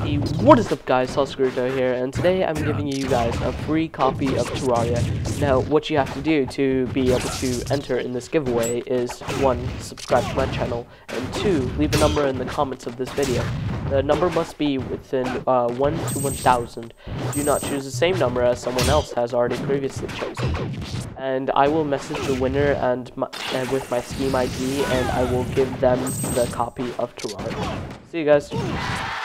What is up guys, Salscruto here, and today I'm giving you guys a free copy of Terraria. Now, what you have to do to be able to enter in this giveaway is 1. Subscribe to my channel, and 2. Leave a number in the comments of this video. The number must be within 1 to 1000. Do not choose the same number as someone else has already previously chosen. And I will message the winner and with my Steam ID, and I will give them the copy of Terraria. See you guys.